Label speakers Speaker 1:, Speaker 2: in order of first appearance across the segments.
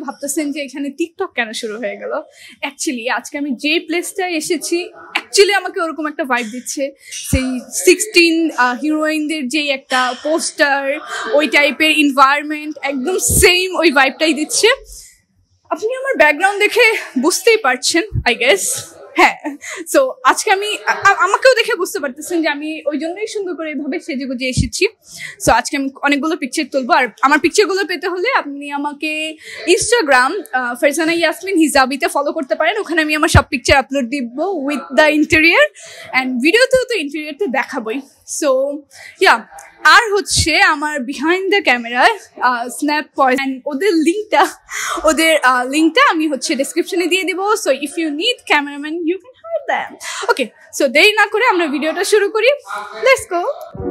Speaker 1: ভাবতেছেন যে এখানে টিকটক কেন শুরু হয়ে গেল। অ্যাকচুয়ালি আজকে আমি যে প্লেসটায় এসেছি অ্যাকচুয়ালি আমাকে ওরকম একটা ভাইব দিচ্ছে, সেই 16 হিরোইনদের যেই একটা পোস্টার, ওই টাইপের এনভায়রনমেন্ট একদম সেম ওই ভাইবটাই দিচ্ছে। আপনি আমার ব্যাকগ্রাউন্ড দেখে বুঝতেই পারছেন আই গেস। হ্যাঁ, সো আজকে আমি আমাকেও দেখে বুঝতে পারতেছেন যে আমি ওই জন্যই সুন্দর করে এইভাবে সেজে গুজে এসেছি। সো আজকে আমি অনেকগুলো পিকচার তুলবো, আর আমার পিকচারগুলো পেতে হলে আপনি আমাকে ইনস্টাগ্রাম ফারজানা ইয়াসমিন হিজাবিতে ফলো করতে পারেন। ওখানে আমি আমার সব পিকচার আপলোড দিব উইথ দ্য ইন্টেরিয়ার, অ্যান্ড ভিডিওতেও তো ইন্টেরিয়ারটা দেখাবোই। সো ইয়া, আর হচ্ছে আমার বিহাইন্ড দ্য ক্যামেরায় স্ন্যাপ পয়েন্ট, ওদের লিঙ্কটা আমি হচ্ছে ডেসক্রিপশনে দিয়ে দিব। So if you need cameraman you can hire them. Okay, so দেরি না করে আমরা ভিডিওটা শুরু করি, let's go.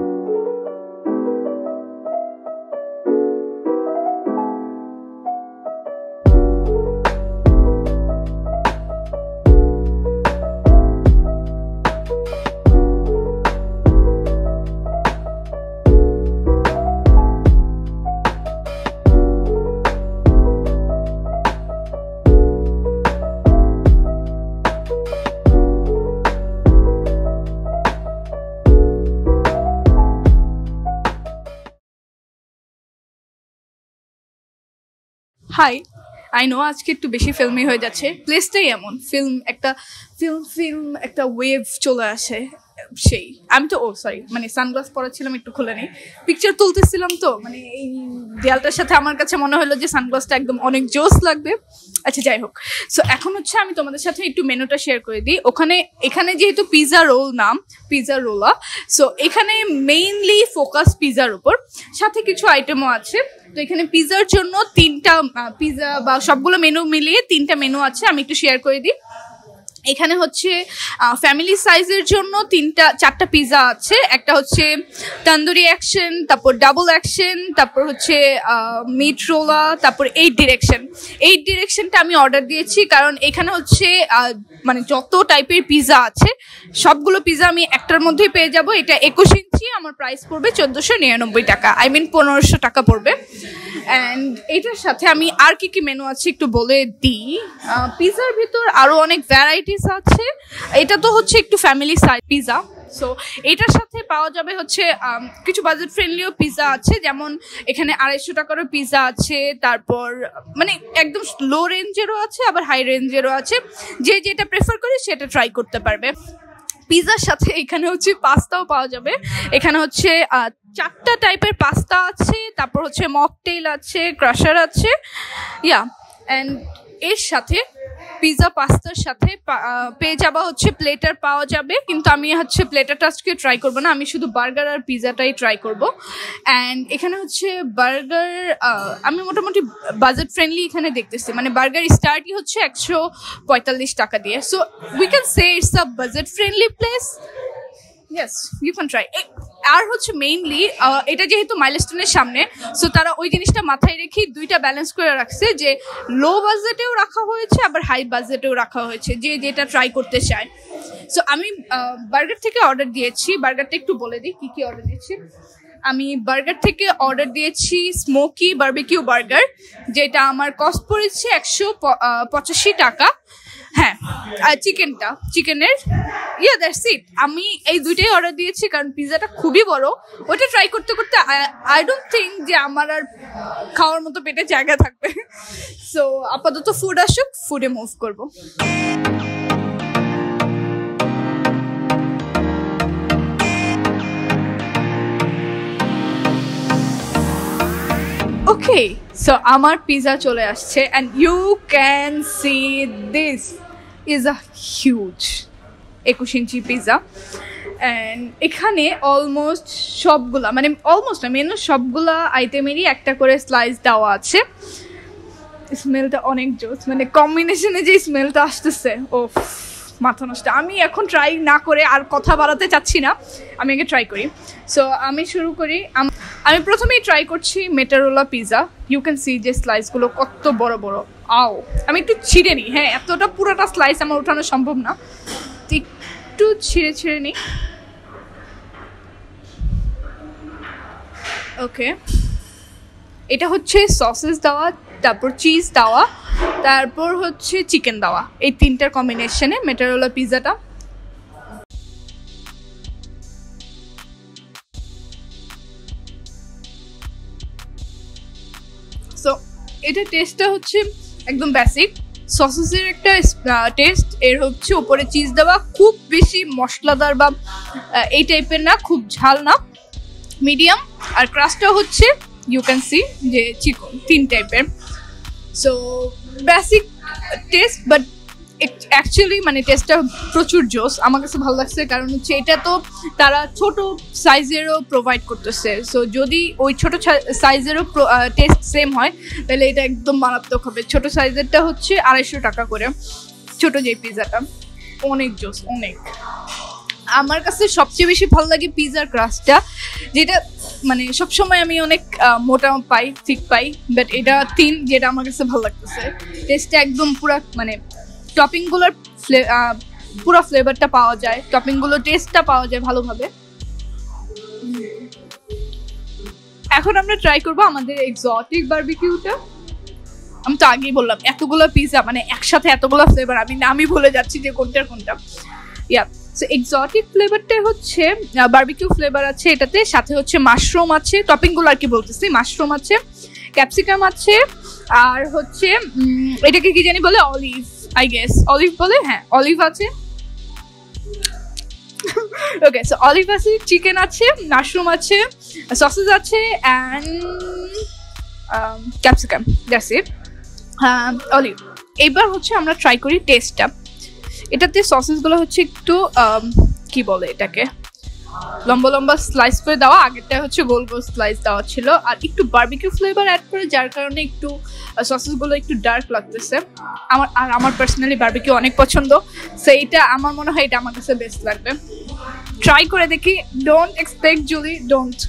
Speaker 1: Hi, I know আজকে একটু বেশি ফিল্মি হয়ে যাচ্ছে, প্লেসটাই এমন, ফিল্ম একটা ওয়েভ চলে আসে সেই। আমি তো সরি মানে সানগ্লাস পরেছিলাম, একটু খুলে নেই, পিকচার তুলতেছিলাম তো মানে এই দেয়ালটার সাথে আমার কাছে মনে হলো যে সানগ্লাসটা একদম অনেক জোস লাগবে। আচ্ছা যাই হোক, সো এখন হচ্ছে আমি তোমাদের সাথে একটু মেনুটা শেয়ার করে দিই। এখানে যেহেতু পিৎজা রোল নাম, পিৎজা রোলা, সো এখানে মেইনলি ফোকাস পিৎজার উপর, সাথে কিছু আইটেমও আছে। তো এখানে পিৎজার জন্য 3টা পিৎজা বা সবগুলো মেনু মিলিয়ে 3টা মেনু আছে, আমি একটু শেয়ার করে দিই। এখানে হচ্ছে ফ্যামিলি সাইজের জন্য 4টা পিৎজা আছে। একটা হচ্ছে তন্দুরি অ্যাকশন, তারপর ডাবল অ্যাকশন, তারপর হচ্ছে মিট রোলা, তারপর 8 ডিরেকশনটা আমি অর্ডার দিয়েছি কারণ এখানে হচ্ছে মানে যত টাইপের পিৎজা আছে সবগুলো পিৎজা আমি একটার মধ্যেই পেয়ে যাব। এটা 21 ইঞ্চি, আমার প্রাইস পড়বে 1499 টাকা, আই মিন 1500 টাকা পড়বে। অ্যান্ড এটার সাথে আমি আর কি মেনু আছে একটু বলে দিই। পিৎজার ভিতর আরও অনেক ভ্যারাইটিস আছে, এটা তো হচ্ছে একটু ফ্যামিলি সাইজ পিৎজা। সো এটার সাথে পাওয়া যাবে হচ্ছে কিছু বাজেট ফ্রেন্ডলিও পিৎজা আছে, যেমন এখানে 250 টাকারও পিৎজা আছে, তারপর মানে একদম লো রেঞ্জেরও আছে, আবার হাই রেঞ্জেরও আছে, যে যেটা প্রেফার করে সেটা ট্রাই করতে পারবে। পিৎজার সাথে এখানে হচ্ছে পাস্তাও পাওয়া যাবে। এখানে হচ্ছে 4টা টাইপের পাস্তা আছে, তারপর হচ্ছে মকটেল আছে, ক্রাশার আছে, ইয়া। অ্যান্ড এর সাথে পিৎজা পাস্তার সাথে পেয়ে যাওয়া হচ্ছে প্লেটার পাওয়া যাবে, কিন্তু আমি হচ্ছে প্লেটারটা আজকে ট্রাই করবো না, আমি শুধু বার্গার আর পিৎজাটাই ট্রাই করব। অ্যান্ড এখানে হচ্ছে বার্গার আমি মোটামুটি বাজেট ফ্রেন্ডলি এখানে দেখতেছি, মানে বার্গার স্টার্টই হচ্ছে 145 টাকা দিয়ে। So we can say it's a budget friendly place, yes you can try. আর হচ্ছে মেইনলি এটা যেহেতু মাইলস্টোনের সামনে, সো তারা ওই জিনিসটা মাথায় রেখেই 2টা ব্যালেন্স করে রাখছে, যে লো বাজেটেও রাখা হয়েছে আবার হাই বাজেটেও রাখা হয়েছে, যে যেটা ট্রাই করতে চায়। সো আমি বার্গার থেকে অর্ডার দিয়েছি, বার্গারটা একটু বলে দিই কী অর্ডার দিয়েছি। আমি বার্গার থেকে অর্ডার দিয়েছি স্মোকি বারবিকিউ বার্গার, যেটা আমার কস্ট পড়েছে 185 টাকা। হ্যাঁ, চিকেনের দ্যাটস ইট। আমি এই 2টাই অর্ডার দিয়েছি কারণ পিৎজাটা খুবই বড়, ওটা ট্রাই করতে করতে আই ডোন্ট থিঙ্ক যে আমার আর খাওয়ার মতো পেটে জায়গা থাকবে। সো আপাতত ফুড আসুক, ফুডে মুভ করবো। ওকে, সো আমার পিৎজা চলে আসছে, and you can see this is a huge 21 inch pizza. And এখানে অলমোস্ট সবগুলা, মানে অলমোস্ট না, মেনু সবগুলা আইটেমেরই একটা করে স্লাইস দেওয়া আছে। স্মেলটা অনেক জোস, মানে কম্বিনেশনে যে স্মেলটা আসতেছে, ও মাথা নষ্ট। আমি এখন ট্রাই না করে আর কথা বাড়াতে চাচ্ছি না, আমি আগে ট্রাই করি। সো আমি শুরু করি। আমি প্রথমেই ট্রাই করছি মেটারোলা পিৎজা। ইউ ক্যান সি যে স্লাইসগুলো কত বড় বড়। আমি একটু ছিঁড়ে নিই, হ্যাঁ এতটা পুরোটা স্লাইস আমার উঠানো সম্ভব না, একটু ছিঁড়ে নিই। ওকে, এটা হচ্ছে সসেস দেওয়া তারপর চিজ দেওয়া, তারপর হচ্ছে চিকেন দেওয়া। এই তিনটার কম্বিনেশনে মেটারোলা পিৎজাটা। সো এটা টেস্টটা হচ্ছে একদম বেসিক সসেসের একটা টেস্ট। এর হচ্ছে উপরে চিজ দেওয়া, খুব বেশি মশলাদার বা এই টাইপের না, খুব ঝাল না, মিডিয়াম। আর ক্রাস্টটা হচ্ছে ইউ ক্যান সি যে চিকন 3 টাইপের। So basic taste, but actually মানে টেস্টটা প্রচুর জোস। আমার কাছে ভালো লাগছে, কারণ হচ্ছে এটা তো তারা ছোট সাইজেরও প্রোভাইড করতেছে। সো যদি ওই ছোট সাইজেরও টেস্ট সেম হয় তাহলে এটা একদম মারাত্মক হবে। ছোট সাইজেরটা হচ্ছে 250 টাকা করে, ছোট যে পিৎজাটা, অনেক জোস অনেক। আমার কাছে সবচেয়ে বেশি ভালো লাগে পিৎজার ক্রাস্টটা, যেটা মানে সবসময় আমি অনেক মোটা পাই, ঠিক পাই, বাট এটা থিন, যেটা আমার কাছে ভালো লাগতেছে। টেস্টটা একদম পুরা মানে টপিংগুলোর পুরো ফ্লেভারটা পাওয়া যায়, টপিংগুলোর টেস্টটা পাওয়া যায় ভালোভাবে। এখন আমরা ট্রাই করবো আমাদের এক্সোটিক বারবিকিউটা। আমি তো আগেই বললাম এতগুলো পিৎজা মানে একসাথে এতগুলো ফ্লেভার, আমি ভুলে যাচ্ছি যে কোনটার কোনটা। ইয়া, সো এক্সোটিক ফ্লেভারটা হচ্ছে বারবিকিউ ফ্লেভার আছে এটাতে, সাথে হচ্ছে মাশরুম আছে, টপিংগুলো আর কি বলতেছি, মাশরুম আছে, ক্যাপসিকাম আছে, আর হচ্ছে এটাকে কি জানি বলে, অলিভ, আই গেস অলিভ বলে, হ্যাঁ অলিভ আছে। ওকে, সো অলিভ আছে, চিকেন আছে, মাশরুম আছে, সসেজ আছে, and capsicum, that's it. Olive. এবার হচ্ছে আমরা ট্রাই করি টেস্টটা। এটাতে সসেসগুলো হচ্ছে একটু কি বলে এটাকে, লম্বা লম্বা স্লাইস করে দেওয়া, আগেরটা হচ্ছে গোল গোল স্লাইস দেওয়া ছিল, আর একটু বারবিকিউ ফ্লেভার অ্যাড করে, যার কারণে একটু সসেসগুলো একটু ডার্ক লাগতেছে আমার। আর আমার পার্সোনালি বারবিকিউ অনেক পছন্দ, সো এইটা আমার মনে হয় এটা আমার কাছে বেস্ট লাগবে। ট্রাই করে দেখি, ডোন্ট এক্সপেক্ট জুলি, ডোন্ট।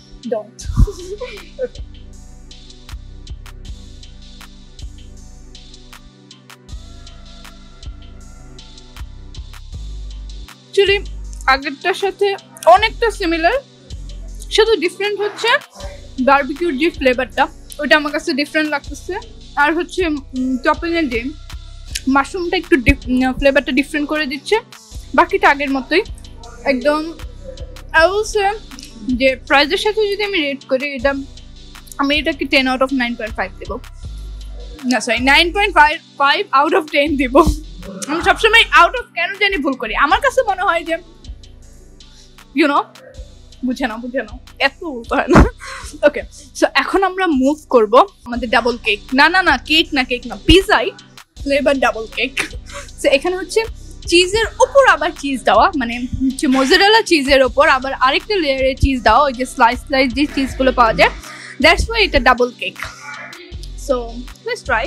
Speaker 1: অ্যাকচুয়ালি আগেরটার সাথে অনেকটা সিমিলার, শুধু ডিফারেন্ট হচ্ছে বারবিকিউর যে ফ্লেভারটা ওইটা আমার কাছে ডিফারেন্ট লাগতেছে, আর হচ্ছে টপিংয়ের যে মাশরুমটা একটু ফ্লেভারটা ডিফারেন্ট করে দিচ্ছে। বাকিটা আগের মতোই একদম। আই উইল সে যে প্রাইজের সাথে যদি আমি রেট করি, এটা আমি এটাকে 10 out of 9.5 দেবো, না সরি 9.5 out of 10 দেবো। আমি সবসময় আউট অফ কেন জানি ভুল করি, আমার কাছে মনে হয় যে ইউনো বুঝে নাও এত হয় না। ওকে, সো এখন আমরা মুভ করব আমাদের ডাবল কেক। না কেক না পিৎজাই ফ্লেভার ডাবল কেক। সো এখানে হচ্ছে চিজের উপর আবার চিজ দেওয়া, মানে হচ্ছে মোজারেলা চিজের উপর আবার আরেকটা লেয়ারের চিজ দেওয়া, ওই যে স্লাইস যে চিজগুলো পাওয়া যায়, দ্যাটস ওয়াই এটা double cake. So let's try.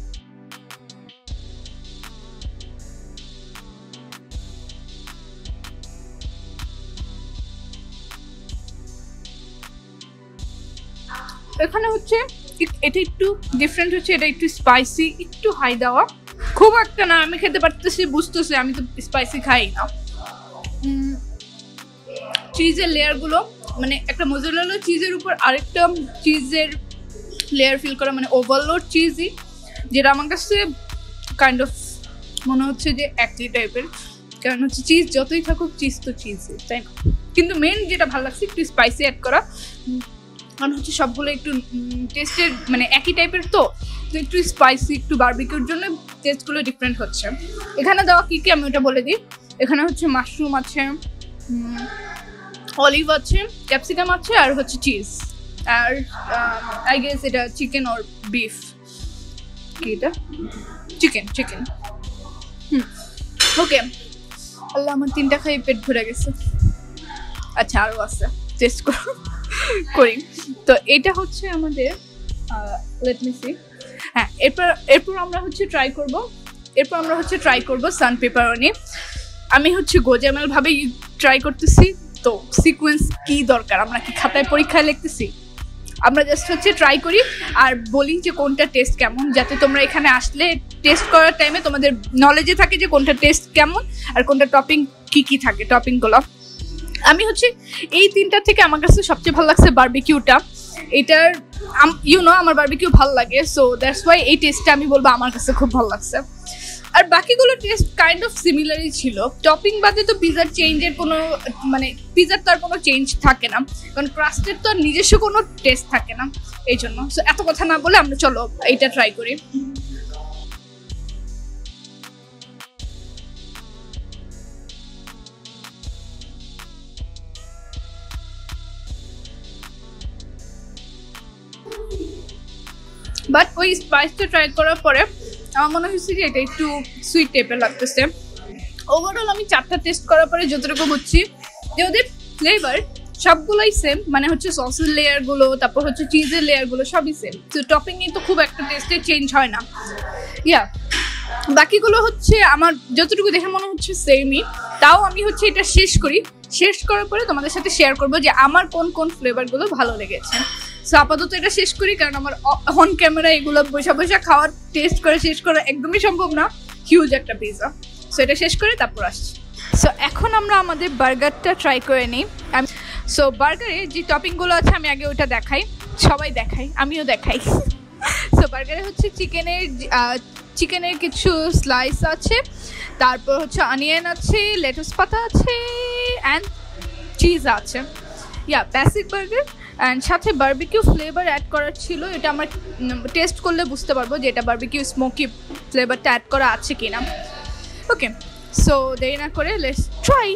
Speaker 1: এখানে হচ্ছে এটা একটু ডিফারেন্ট হচ্ছে, এটা একটু স্পাইসি, একটু হাই দেওয়া, খুব একটা না। আমি খেতে পারতেছি, বুঝতেছি, আমি তো স্পাইসি খাই না। চিজের লেয়ারগুলো মানে একটা মোজারেলা চিজের উপর আরেকটা চিজের লেয়ার ফিল করা, মানে ওভারলোড চিজই, যেটা আমার কাছে কাইন্ড অফ মনে হচ্ছে যে একই টাইপের। কারণ হচ্ছে চিজ যতই থাকুক, চিজ তো চিজই, তাই না? কিন্তু মেন যেটা ভালো লাগছে একটু স্পাইসি অ্যাড করা, কারণ হচ্ছে সবগুলো একটু টেস্টের মানে একই টাইপের, তো একটু স্পাইসি, একটু বারবিকিউর জন্য টেস্টগুলো ডিফারেন্ট হচ্ছে। এখানে দেওয়া কী কী আমি ওটা বলে দিই। এখানে হচ্ছে মাশরুম আছে, অলিভ আছে, ক্যাপসিকাম আছে, আর হচ্ছে চিজ, আর আই গেস এটা চিকেন অর বিফ, কি এটা চিকেন। ওকে, আল্লাহ আমার 3টা খাই পেট ভরে গেছে। আচ্ছা আরও আছে, টেস্ট করি। তো এটা হচ্ছে আমাদের লেট মি সি। হ্যাঁ, এরপর আমরা হচ্ছে ট্রাই করব সান পেপারনি। আমি হচ্ছে গোজামেল ভাবে ট্রাই করতেছি, তো সিকোয়েন্স কি দরকার, আমরা কি খাতায় পরীক্ষায় লিখতেছি? আমরা জাস্ট হচ্ছে ট্রাই করি আর বলি যে কোনটা টেস্ট কেমন, যাতে তোমরা এখানে আসলে টেস্ট করার টাইমে তোমাদের নলেজে থাকে যে কোনটা টেস্ট কেমন আর কোনটা টপিং কি থাকে টপিংগুলো। আমি হচ্ছে এই 3টা থেকে আমার কাছে সবচেয়ে ভালো লাগছে বারবিকিউটা। এটার আমার বারবিকিউ ভালো লাগে, সো দ্যাটস ওয়াই এই টেস্টটা আমি বলবো আমার কাছে খুব ভালো লাগছে। আর বাকিগুলো টেস্ট কাইন্ড অফ সিমিলারই ছিল। টপিং বাদে তো পিজার চেঞ্জের কোনো মানে পিজার তো আর কোনো চেঞ্জ থাকে না, কারণ ক্রাস্টের তো আর নিজস্ব কোনো টেস্ট থাকে না, এই জন্য। সো এত কথা না বলে আমরা চলো এইটা ট্রাই করি। বাট ওই স্পাইসটা ট্রাই করার পরে আমার মনে হয়েছে যে এটা একটু সুইট টাইপের লাগতেছে। ওভারঅল আমি 4টা টেস্ট করার পরে যতটুকু বুঝছি যে ওদের ফ্লেভার সবগুলোই সেম, মানে হচ্ছে সসের লেয়ারগুলো, তারপর হচ্ছে চিজের লেয়ারগুলো সবই সেম। তো টপিংয়ে তো খুব একটা টেস্টে চেঞ্জ হয় না। বাকিগুলো হচ্ছে আমার যতটুকু দেখে মনে হচ্ছে সেমই। তাও আমি হচ্ছে এটা শেষ করার পরে তোমাদের সাথে শেয়ার করবো যে আমার কোন কোন ফ্লেভারগুলো ভালো লেগেছে। সো আপাতত এটা শেষ করি, কারণ আমার অন ক্যামেরা এগুলো বসে খাওয়ার টেস্ট করে শেষ করা একদমই সম্ভব না, হিউজ একটা পিৎজা। সো এটা শেষ করে তারপর আসছি। সো এখন আমরা আমাদের বার্গারটা ট্রাই করে নিই। সো বার্গারে যে টপিংগুলো আছে আমি আগে ওটা দেখাই, সবাই দেখাই, আমিও দেখাই। সো বার্গারে হচ্ছে চিকেনের কিছু স্লাইস আছে, তারপর হচ্ছে অনিয়ন আছে, লেটুস পাতা আছে অ্যান্ড চিজ আছে। বেসিক বার্গার অ্যান্ড সাথে বারবিকিউ ফ্লেভার অ্যাড করার ছিল। এটা আমার টেস্ট করলে বুঝতে পারবো যে এটা বারবিকিউ স্মোকি ফ্লেভারটা অ্যাড করা আছে কিনা। ওকে, সো দেরি না করে লেটস ট্রাই।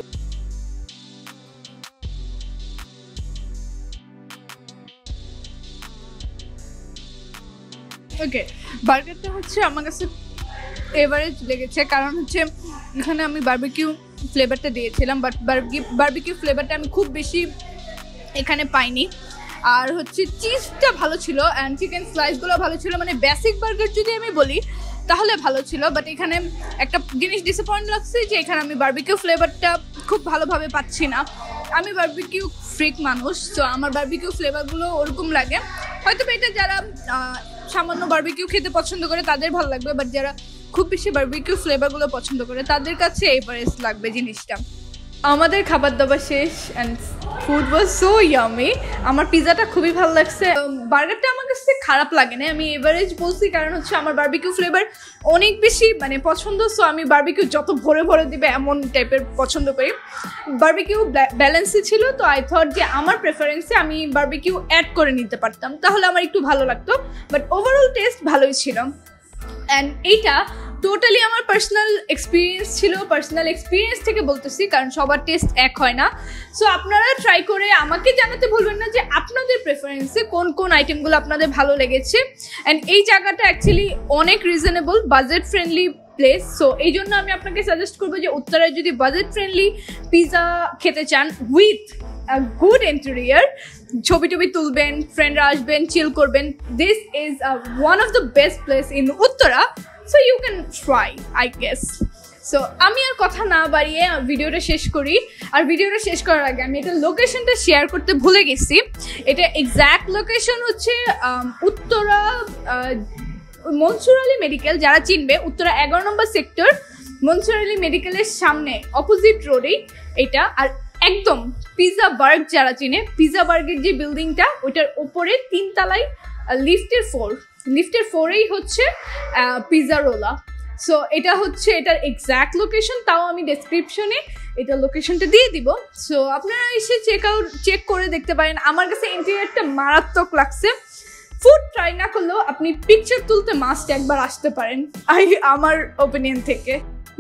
Speaker 1: ওকে, বার্গারটা হচ্ছে আমার কাছে এভারেজ লেগেছে, কারণ হচ্ছে এখানে আমি বারবিকিউ ফ্লেভারটা দিয়েছিলাম, বাট বারবিকিউ ফ্লেভারটা আমি খুব বেশি এখানে পাইনি। আর হচ্ছে চিজটা ভালো ছিল অ্যান্ড চিকেন স্লাইসগুলো ভালো ছিল, মানে বেসিক বার্গার যদি আমি বলি তাহলে ভালো ছিল। বাট এখানে একটা জিনিস ডিসঅ্যাপয়েন্ট লাগছে যে এখানে আমি বারবিকিউ ফ্লেভারটা খুব ভালোভাবে পাচ্ছি না। আমি বারবিকিউ ফ্রিক মানুষ, তো আমার বারবিকিউ ফ্লেভারগুলো ওরকম লাগে। হয়তো এটা যারা সামান্য বারবিকিউ খেতে পছন্দ করে তাদের ভালো লাগবে, বাট যারা খুব বেশি বারবিকিউ ফ্লেভারগুলো পছন্দ করে তাদের কাছে এভারেজ লাগবে জিনিসটা। আমাদের খাবার দাবার শেষ and food was so yummy. আমার পিৎজাটা খুবই ভালো লাগছে। বার্গারটা আমার কাছে খারাপ লাগে না, আমি এভারেজ বলছি, কারণ হচ্ছে আমার বারবিকিউ ফ্লেভার অনেক বেশি মানে পছন্দ। সো আমি বারবিকিউ যত ভরে ভরে দিবে এমন টাইপের পছন্দ করি। বারবিকিউ ব্যালেন্সই ছিল, তো আই থট যে আমার প্রেফারেন্সে আমি বারবিকিউ অ্যাড করে নিতে পারতাম, তাহলে আমার একটু ভালো লাগতো। বাট ওভারঅল টেস্ট ভালোই ছিল। অ্যান্ড এইটা টোটালি আমার পার্সোনাল এক্সপিরিয়েন্স ছিল, পার্সোনাল এক্সপিরিয়েন্স থেকে বলতেছি, কারণ সবার টেস্ট এক হয় না। সো আপনারা ট্রাই করে আমাকে জানাতে ভুলবেন না যে আপনাদের প্রেফারেন্সে কোন কোন আইটেমগুলো আপনাদের ভালো লেগেছে। অ্যান্ড এই জায়গাটা অ্যাকচুয়ালি অনেক reasonable, budget friendly place. So এই জন্য আমি আপনাকে সাজেস্ট করবো যে উত্তরায় যদি বাজেট ফ্রেন্ডলি পিৎজা খেতে চান উইথ গুড ইন্টেরিয়ার, ছবি টবি তুলবেন, ফ্রেন্ডরা আসবেন, চিল করবেন, this is one of the best place in Uttara. So you can try, I guess. So আমি আর কথা না বাড়িয়ে ভিডিওটা শেষ করি। আর ভিডিওটা শেষ করার আগে আমি এটা লোকেশনটা শেয়ার করতে ভুলে গেছি। এটা এক্স্যাক্ট লোকেশন হচ্ছে উত্তরা মনসুর আলী মেডিকেল, যারা চিনবে উত্তরা 11 নম্বর সেক্টর, মনসুর আলী মেডিকেলের সামনে অপোজিট রোডেই এটা। আর একদম পিৎজা বার্গ যারা চিনে, পিৎজা বার্গের যে বিল্ডিংটা ওইটার ওপরে 3 তলায় লিফটের 4এই হচ্ছে পিৎজারোলা। সো এটা হচ্ছে এটার এক্স্যাক্ট লোকেশন, তাও আমি ডেসক্রিপশনে এটা লোকেশনটা দিয়ে দিব। সো আপনারা এসে চেক করে দেখতে পারেন। আমার কাছে ইন্টেরিয়রটা মারাত্মক লাগছে। ফুড ট্রাই না করলেও আপনি পিকচার তুলতে মাস্ট একবার আসতে পারেন, আমার ওপিনিয়ন থেকে।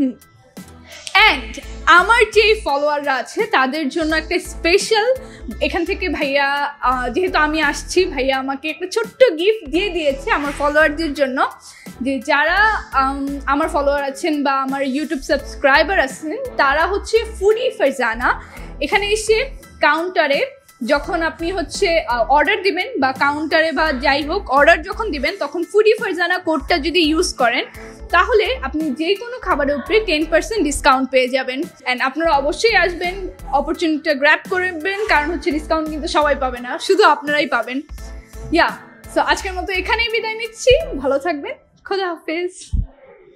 Speaker 1: অ্যান্ড আমার যে ফলোয়াররা আছে তাদের জন্য একটা স্পেশাল এখান থেকে ভাইয়া, যেহেতু আমি আসছি, ভাইয়া আমাকে একটা ছোট্ট গিফট দিয়ে দিয়েছে আমার ফলোয়ারদের জন্য। যে যারা আমার ফলোয়ার আছেন বা আমার ইউটিউব সাবস্ক্রাইবার আছেন তারা হচ্ছে ফুডি ফারজানা, এখানে এসে কাউন্টারে যখন আপনি হচ্ছে অর্ডার দিবেন বা কাউন্টারে বা যাই হোক অর্ডার যখন দিবেন, তখন ফুডি ফারজানা কোডটা যদি ইউজ করেন তাহলে আপনি যে কোনো খাবারের উপরে 10% ডিসকাউন্ট পেয়ে যাবেন। অ্যান্ড আপনারা অবশ্যই আসবেন, অপরচুনিটিটা গ্র্যাব করবেন, কারণ হচ্ছে ডিসকাউন্ট কিন্তু সবাই পাবে না, শুধু আপনারাই পাবেন। সো আজকের মতো এখানেই বিদায় নিচ্ছি, ভালো থাকবেন, খোদা হাফেজ।